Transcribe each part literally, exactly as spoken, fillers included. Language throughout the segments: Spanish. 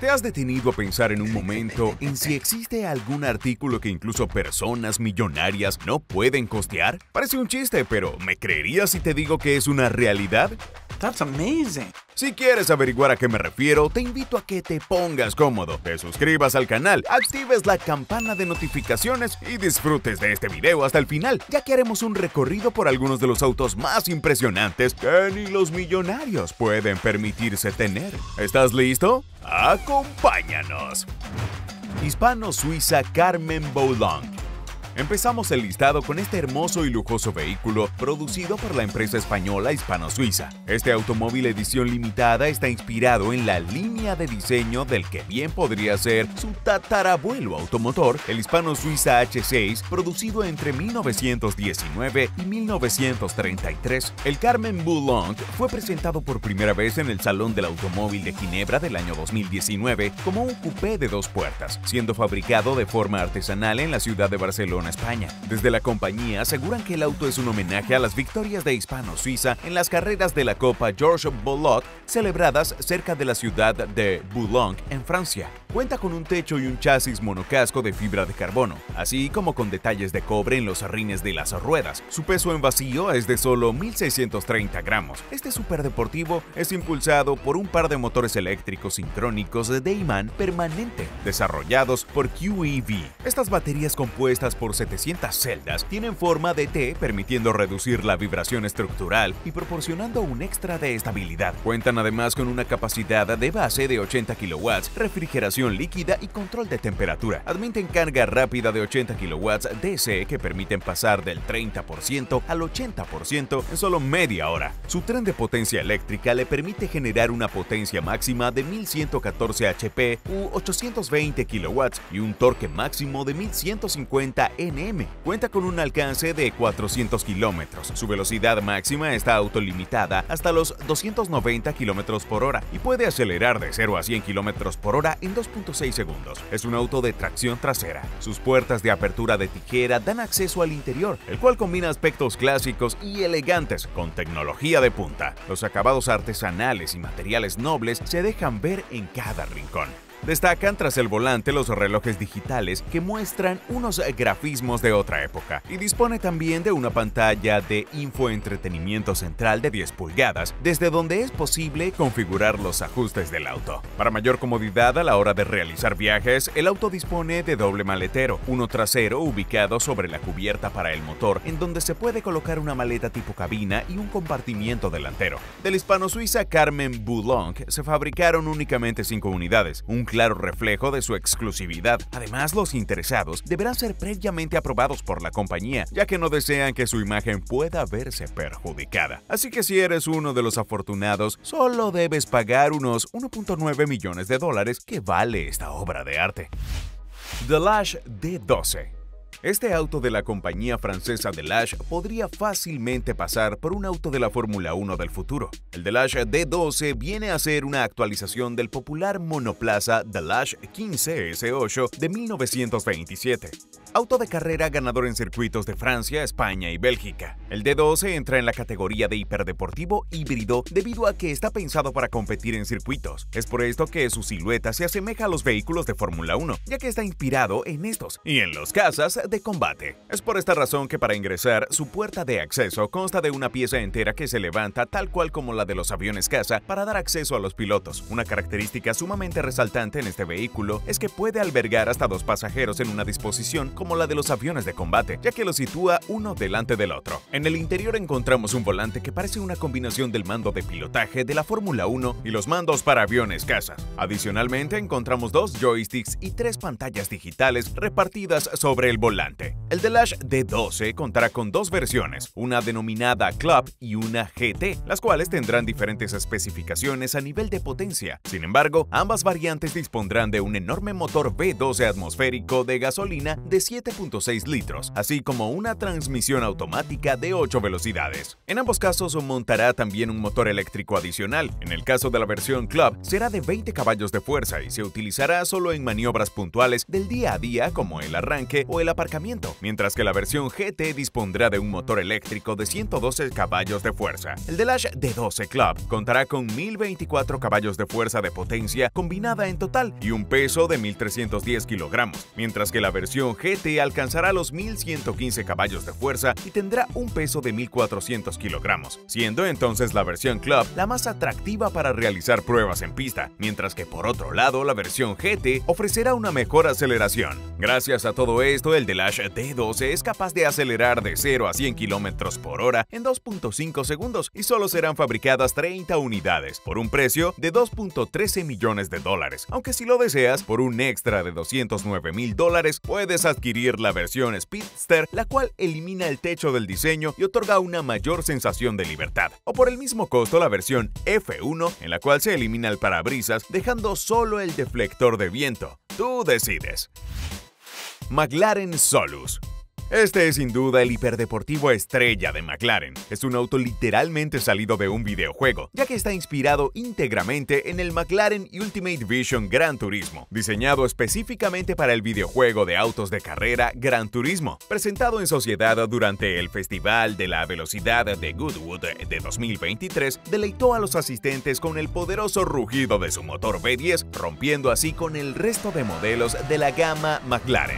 ¿Te has detenido a pensar en un momento en si existe algún artículo que incluso personas millonarias no pueden costear? Parece un chiste, pero ¿me creerías si te digo que es una realidad? That's amazing. Si quieres averiguar a qué me refiero, te invito a que te pongas cómodo, te suscribas al canal, actives la campana de notificaciones y disfrutes de este video hasta el final, ya que haremos un recorrido por algunos de los autos más impresionantes que ni los millonarios pueden permitirse tener. ¿Estás listo? ¡Acompáñanos! Hispano-suiza Karmann Boulogne. Empezamos el listado con este hermoso y lujoso vehículo producido por la empresa española Hispano-Suiza. Este automóvil edición limitada está inspirado en la línea de diseño del que bien podría ser su tatarabuelo automotor, el Hispano-Suiza H seis, producido entre mil novecientos diecinueve y mil novecientos treinta y tres. El Karmann Boulogne fue presentado por primera vez en el Salón del Automóvil de Ginebra del año dos mil diecinueve como un coupé de dos puertas, siendo fabricado de forma artesanal en la ciudad de Barcelona, España. Desde la compañía aseguran que el auto es un homenaje a las victorias de Hispano-Suiza en las carreras de la Copa Georges Boulot, celebradas cerca de la ciudad de Boulogne, en Francia. Cuenta con un techo y un chasis monocasco de fibra de carbono, así como con detalles de cobre en los rines de las ruedas. Su peso en vacío es de solo mil seiscientos treinta gramos. Este superdeportivo es impulsado por un par de motores eléctricos sincrónicos de imán permanente, desarrollados por Q E V. Estas baterías compuestas por setecientas celdas tienen forma de T, permitiendo reducir la vibración estructural y proporcionando un extra de estabilidad. Cuentan además con una capacidad de base de ochenta kilowatts, refrigeración líquida y control de temperatura. Admiten carga rápida de ochenta kilowatts D C que permiten pasar del treinta por ciento al ochenta por ciento en solo media hora. Su tren de potencia eléctrica le permite generar una potencia máxima de mil ciento catorce HP u ochocientos veinte kilowatts y un torque máximo de mil ciento cincuenta newton metros. Cuenta con un alcance de cuatrocientos kilómetros. Su velocidad máxima está autolimitada hasta los doscientos noventa kilómetros por hora y puede acelerar de cero a cien kilómetros por hora en dos punto seis segundos. Es un auto de tracción trasera. Sus puertas de apertura de tijera dan acceso al interior, el cual combina aspectos clásicos y elegantes con tecnología de punta. Los acabados artesanales y materiales nobles se dejan ver en cada rincón. Destacan tras el volante los relojes digitales que muestran unos grafismos de otra época y dispone también de una pantalla de infoentretenimiento central de diez pulgadas, desde donde es posible configurar los ajustes del auto. Para mayor comodidad a la hora de realizar viajes, el auto dispone de doble maletero, uno trasero ubicado sobre la cubierta para el motor, en donde se puede colocar una maleta tipo cabina y un compartimiento delantero. Del Hispano-Suiza Karmann Boulogne se fabricaron únicamente cinco unidades, un claro reflejo de su exclusividad. Además, los interesados deberán ser previamente aprobados por la compañía, ya que no desean que su imagen pueda verse perjudicada. Así que si eres uno de los afortunados, solo debes pagar unos uno punto nueve millones de dólares que vale esta obra de arte. Delage D doce. Este auto de la compañía francesa Delage podría fácilmente pasar por un auto de la Fórmula uno del futuro. El Delage D doce viene a ser una actualización del popular monoplaza Delage quince S ocho de mil novecientos veintisiete. Auto de carrera ganador en circuitos de Francia, España y Bélgica. El D doce entra en la categoría de hiperdeportivo híbrido debido a que está pensado para competir en circuitos. Es por esto que su silueta se asemeja a los vehículos de Fórmula uno, ya que está inspirado en estos y en los cazas de combate. Es por esta razón que para ingresar, su puerta de acceso consta de una pieza entera que se levanta tal cual como la de los aviones caza para dar acceso a los pilotos. Una característica sumamente resaltante en este vehículo es que puede albergar hasta dos pasajeros en una disposición como la de los aviones de combate, ya que los sitúa uno delante del otro. En el interior encontramos un volante que parece una combinación del mando de pilotaje de la Fórmula uno y los mandos para aviones caza. Adicionalmente encontramos dos joysticks y tres pantallas digitales repartidas sobre el volante. El Delage D doce contará con dos versiones, una denominada Club y una G T, las cuales tendrán diferentes especificaciones a nivel de potencia. Sin embargo, ambas variantes dispondrán de un enorme motor V doce atmosférico de gasolina de siete punto seis litros, así como una transmisión automática de ocho velocidades. En ambos casos montará también un motor eléctrico adicional. En el caso de la versión Club, será de veinte caballos de fuerza y se utilizará solo en maniobras puntuales del día a día como el arranque o el aparcamiento, mientras que la versión G T dispondrá de un motor eléctrico de ciento doce caballos de fuerza. El Delage D doce Club contará con mil veinticuatro caballos de fuerza de potencia combinada en total y un peso de mil trescientos diez kilogramos, mientras que la versión G T alcanzará los mil ciento quince caballos de fuerza y tendrá un peso de mil cuatrocientos kilogramos, siendo entonces la versión Club la más atractiva para realizar pruebas en pista, mientras que por otro lado la versión G T ofrecerá una mejor aceleración. Gracias a todo esto, el Delage D doce es capaz de acelerar de cero a cien kilómetros por hora en dos punto cinco segundos y solo serán fabricadas treinta unidades por un precio de dos punto trece millones de dólares, aunque si lo deseas por un extra de doscientos nueve mil dólares puedes adquirir la versión Speedster, la cual elimina el techo del diseño y otorga una mayor sensación de libertad, o por el mismo costo la versión F uno, en la cual se elimina el parabrisas dejando solo el deflector de viento. Tú decides. McLaren Solus. Este es sin duda el hiperdeportivo estrella de McLaren. Es un auto literalmente salido de un videojuego, ya que está inspirado íntegramente en el McLaren Ultimate Vision Gran Turismo, diseñado específicamente para el videojuego de autos de carrera Gran Turismo. Presentado en sociedad durante el Festival de la Velocidad de Goodwood de dos mil veintitrés, deleitó a los asistentes con el poderoso rugido de su motor V diez, rompiendo así con el resto de modelos de la gama McLaren.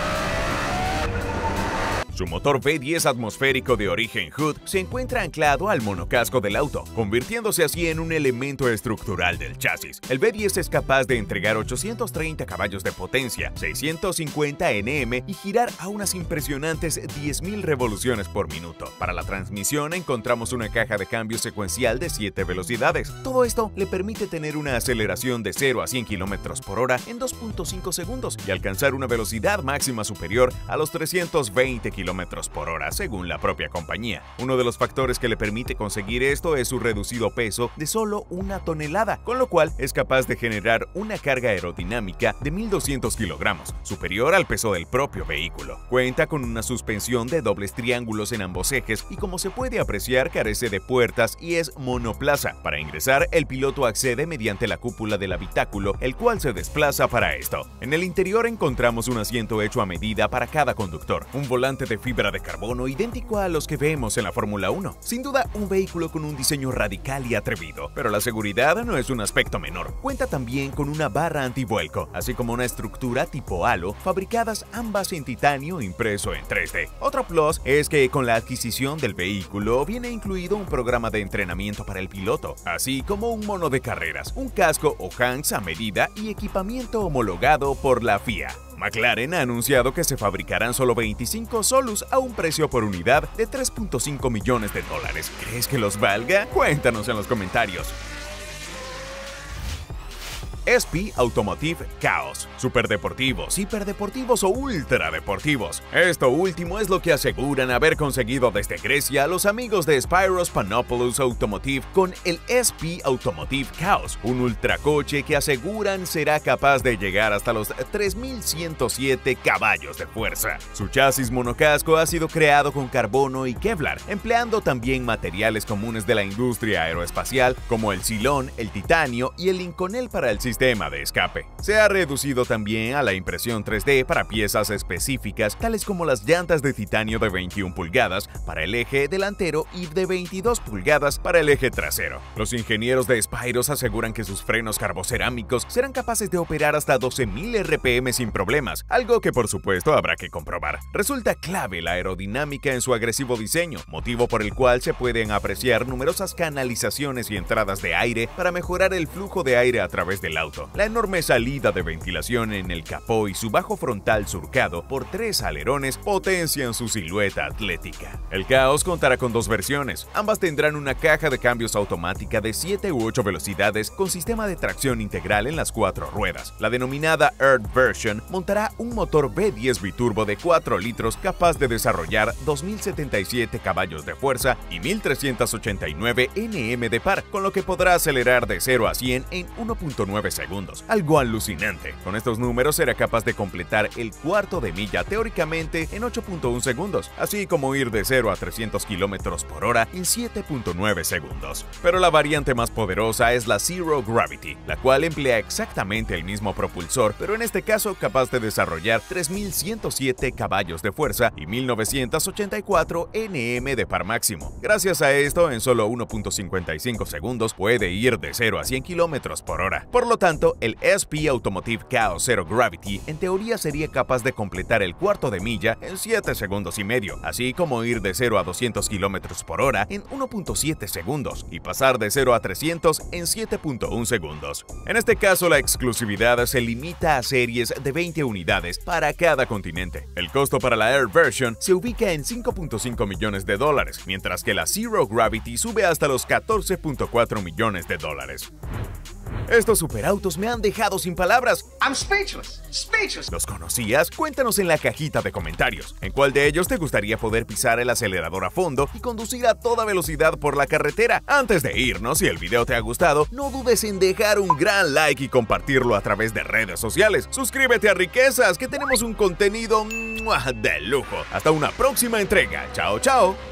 Su motor V diez atmosférico de origen Hood se encuentra anclado al monocasco del auto, convirtiéndose así en un elemento estructural del chasis. El V diez es capaz de entregar ochocientos treinta caballos de potencia, seiscientos cincuenta newton metros y girar a unas impresionantes diez mil revoluciones por minuto. Para la transmisión encontramos una caja de cambio secuencial de siete velocidades. Todo esto le permite tener una aceleración de cero a cien kilómetros por hora en dos punto cinco segundos y alcanzar una velocidad máxima superior a los trescientos veinte kilómetros por hora, según la propia compañía. Uno de los factores que le permite conseguir esto es su reducido peso de solo una tonelada, con lo cual es capaz de generar una carga aerodinámica de mil doscientos kilogramos, superior al peso del propio vehículo. Cuenta con una suspensión de dobles triángulos en ambos ejes y, como se puede apreciar, carece de puertas y es monoplaza. Para ingresar, el piloto accede mediante la cúpula del habitáculo, el cual se desplaza para esto. En el interior encontramos un asiento hecho a medida para cada conductor, un volante de fibra de carbono idéntico a los que vemos en la Fórmula uno. Sin duda, un vehículo con un diseño radical y atrevido, pero la seguridad no es un aspecto menor. Cuenta también con una barra antivuelco, así como una estructura tipo halo, fabricadas ambas en titanio impreso en tres D. Otro plus es que con la adquisición del vehículo viene incluido un programa de entrenamiento para el piloto, así como un mono de carreras, un casco o hands a medida y equipamiento homologado por la F I A. McLaren ha anunciado que se fabricarán solo veinticinco Solus a un precio por unidad de tres punto cinco millones de dólares. ¿Crees que los valga? Cuéntanos en los comentarios. S P Automotive Chaos. Superdeportivos, hiperdeportivos o ultradeportivos. Esto último es lo que aseguran haber conseguido desde Grecia los amigos de Spyros Panopoulos Automotive con el S P Automotive Chaos, un ultracoche que aseguran será capaz de llegar hasta los tres mil ciento siete caballos de fuerza. Su chasis monocasco ha sido creado con carbono y Kevlar, empleando también materiales comunes de la industria aeroespacial como el silón, el titanio y el inconel para el sistema sistema de escape. Se ha reducido también a la impresión tres D para piezas específicas, tales como las llantas de titanio de veintiuna pulgadas para el eje delantero y de veintidós pulgadas para el eje trasero. Los ingenieros de Spyros aseguran que sus frenos carbocerámicos serán capaces de operar hasta doce mil R P M sin problemas, algo que por supuesto habrá que comprobar. Resulta clave la aerodinámica en su agresivo diseño, motivo por el cual se pueden apreciar numerosas canalizaciones y entradas de aire para mejorar el flujo de aire a través del auto. La enorme salida de ventilación en el capó y su bajo frontal surcado por tres alerones potencian su silueta atlética. El Chaos contará con dos versiones. Ambas tendrán una caja de cambios automática de siete u ocho velocidades con sistema de tracción integral en las cuatro ruedas. La denominada Earth Version montará un motor V diez biturbo de cuatro litros capaz de desarrollar dos mil setenta y siete caballos de fuerza y mil trescientos ochenta y nueve newton metros de par, con lo que podrá acelerar de cero a cien en uno punto nueve nueve segundos, algo alucinante. Con estos números será capaz de completar el cuarto de milla teóricamente en ocho punto uno segundos, así como ir de cero a trescientos kilómetros por hora en siete punto nueve segundos. Pero la variante más poderosa es la Zero Gravity, la cual emplea exactamente el mismo propulsor, pero en este caso capaz de desarrollar tres mil ciento siete caballos de fuerza y mil novecientos ochenta y cuatro newton metros de par máximo. Gracias a esto, en solo uno punto cincuenta y cinco segundos puede ir de cero a cien kilómetros por hora. Por lo tanto, el S P Automotive Chaos Zero Gravity en teoría sería capaz de completar el cuarto de milla en siete segundos y medio, así como ir de cero a doscientos kilómetros por hora en uno punto siete segundos y pasar de cero a trescientos en siete punto uno segundos. En este caso, la exclusividad se limita a series de veinte unidades para cada continente. El costo para la Air Version se ubica en cinco punto cinco millones de dólares, mientras que la Zero Gravity sube hasta los catorce punto cuatro millones de dólares. Estos superautos me han dejado sin palabras. I'm speechless. Speechless. ¿Los conocías? Cuéntanos en la cajita de comentarios. ¿En cuál de ellos te gustaría poder pisar el acelerador a fondo y conducir a toda velocidad por la carretera? Antes de irnos, si el video te ha gustado, no dudes en dejar un gran like y compartirlo a través de redes sociales. Suscríbete a Riquezas, que tenemos un contenido de lujo. Hasta una próxima entrega. Chao, chao.